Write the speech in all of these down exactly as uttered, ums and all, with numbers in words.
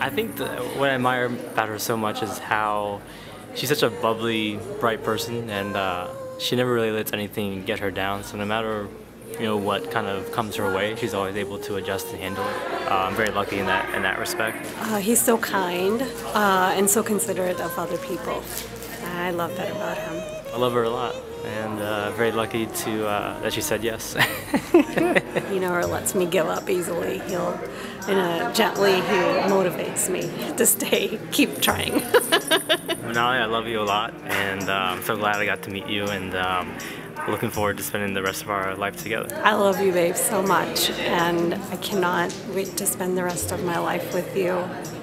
I think the, what I admire about her so much is how she's such a bubbly, bright person, and uh, she never really lets anything get her down. So no matter you know what kind of comes her way, she's always able to adjust and handle it. Uh, I'm very lucky in that in that respect. Uh, he's so kind uh, and so considerate of other people. I love that about him. I love her a lot, and uh, very lucky to uh, that she said yes. You know, or lets me give up easily. He'll, in a gently, he motivates me to stay, keep trying. Manali, I love you a lot, and uh, I'm so glad I got to meet you, and um, looking forward to spending the rest of our life together. I love you, babe, so much, and I cannot wait to spend the rest of my life with you.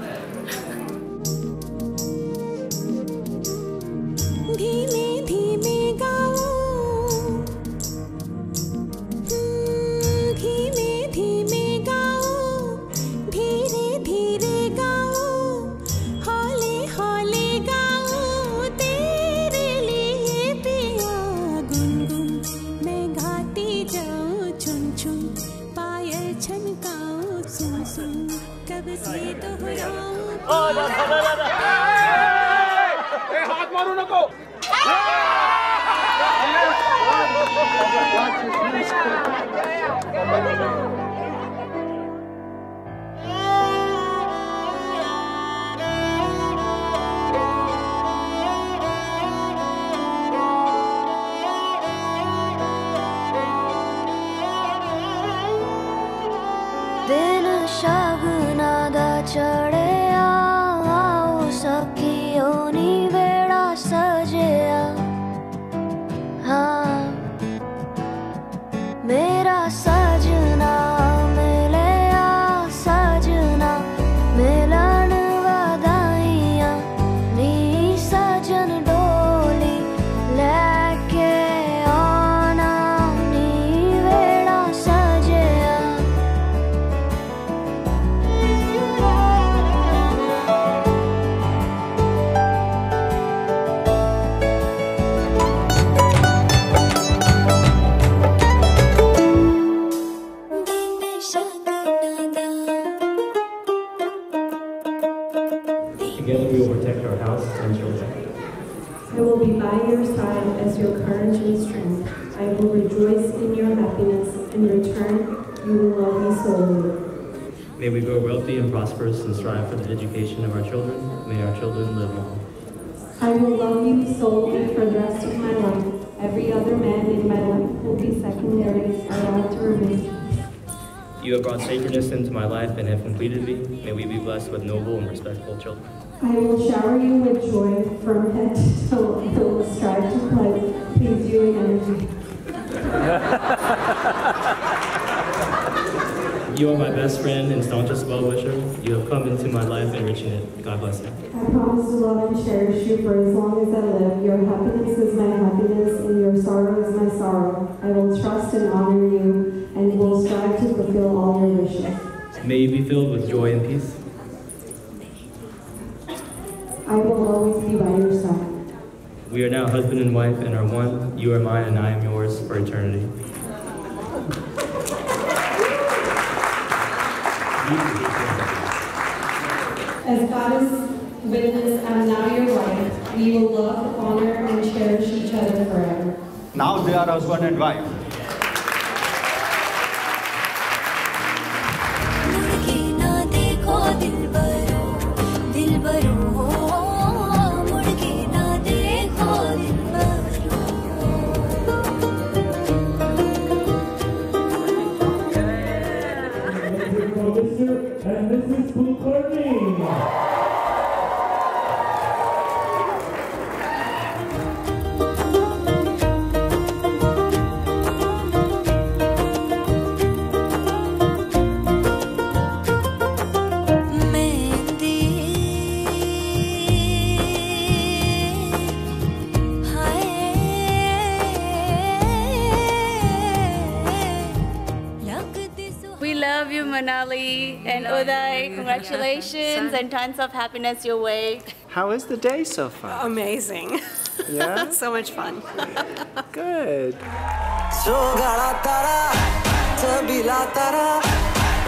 दिन शगुना दा चढ़िया आओ सखियों नी वेड़ा सजिया हाँ मेरा सजना मिलिया सजना मिलन वधाइयां नी सजन डोली लेके आना नी वेड़ा सजिया Together we will protect our house and children. I will be by your side as your courage and strength. I will rejoice in your happiness. In return, you will love me solely. May we grow wealthy and prosperous and strive for the education of our children. May our children live long. I will love you solely for the rest of my life. Every other man in my life will be secondary. I want to remain. You have brought sacredness into my life and have completed me. May we be blessed with noble and respectful children. I will shower you with joy from head to toe. I will strive to please you in energy. You are my best friend and staunchest well-wisher. You have come into my life enriching it. God bless you. I promise to love and cherish you for as long as I live. Your happiness is my happiness, and your sorrow is my sorrow. I will trust and honor you, and will strive to fulfill all your wishes. May you be filled with joy and peace. I will always be by your side. We are now husband and wife and are one. You are mine and I am yours for eternity. As God is witness, I am now your wife. We will love, honor, and cherish each other forever. Now they are husband and wife. And this is Kulkarni. We love you, Manali and Uday. Congratulations and tons of happiness your way. How is the day so far? Amazing. Yeah? So much fun. Good.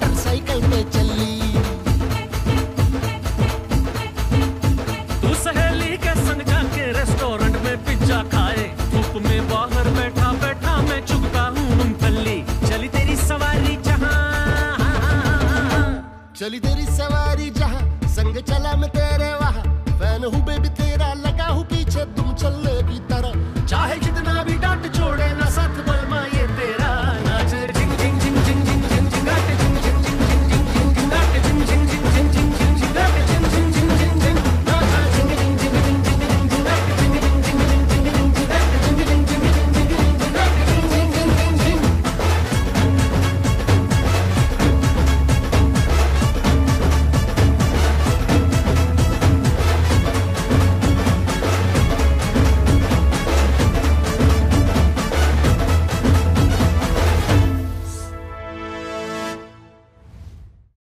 Motorcycle पे चली। तू सहेली के संग जाके restaurant में pizza खाए, धूप में बाहर बैठा बैठा मैं चुगता हूँ मूंगफली। चली तेरी सवारी जहाँ, चली तेरी सवारी जहाँ, संग चला मैं तेरे वहाँ, फैन हूँ बेबी तेरा, लगा हूँ पीछे तुम चल